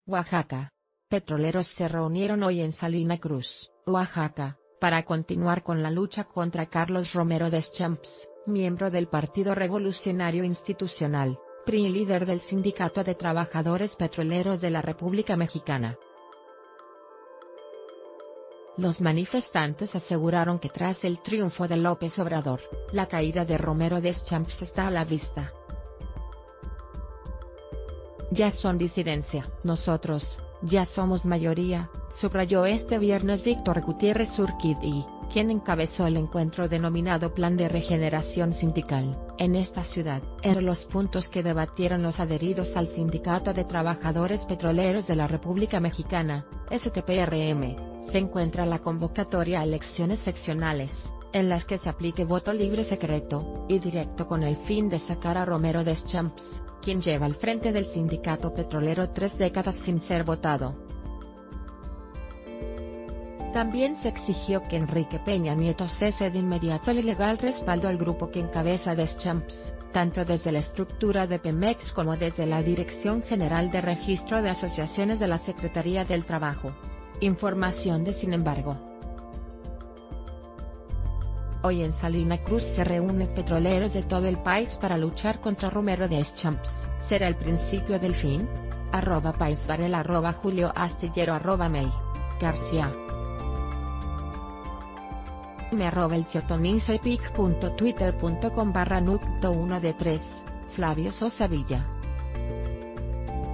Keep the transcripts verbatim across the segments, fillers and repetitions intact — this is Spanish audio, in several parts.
Oaxaca. Petroleros se reunieron hoy en Salina Cruz, Oaxaca, para continuar con la lucha contra Carlos Romero Deschamps, miembro del Partido Revolucionario Institucional, P R I y líder del Sindicato de Trabajadores Petroleros de la República Mexicana. Los manifestantes aseguraron que tras el triunfo de López Obrador, la caída de Romero Deschamps está a la vista. Ya son disidencia. Nosotros, ya somos mayoría, subrayó este viernes Víctor Gutiérrez Urquidi, quien encabezó el encuentro denominado Plan de Regeneración Sindical, en esta ciudad. Entre los puntos que debatieron los adheridos al Sindicato de Trabajadores Petroleros de la República Mexicana, S T P R M, se encuentra la convocatoria a elecciones seccionales, en las que se aplique voto libre secreto y directo con el fin de sacar a Romero Deschamps, quien lleva al frente del sindicato petrolero tres décadas sin ser votado. También se exigió que Enrique Peña Nieto cese de inmediato el ilegal respaldo al grupo que encabeza Deschamps, tanto desde la estructura de Pemex como desde la Dirección General de Registro de Asociaciones de la Secretaría del Trabajo. Información de Sin embargo. Hoy en Salina Cruz se reúnen petroleros de todo el país para luchar contra Romero Deschamps. ¿Será el principio del fin? Arroba País Varela arroba Julio Astillero arroba May. García. Me arroba el Chiotonizo y pic punto twitter punto com barra nucto uno de tres, Flavio Sosa Villa.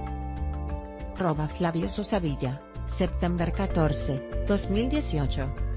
Arroba Flavio Sosa Villa, septiembre catorce, dos mil dieciocho.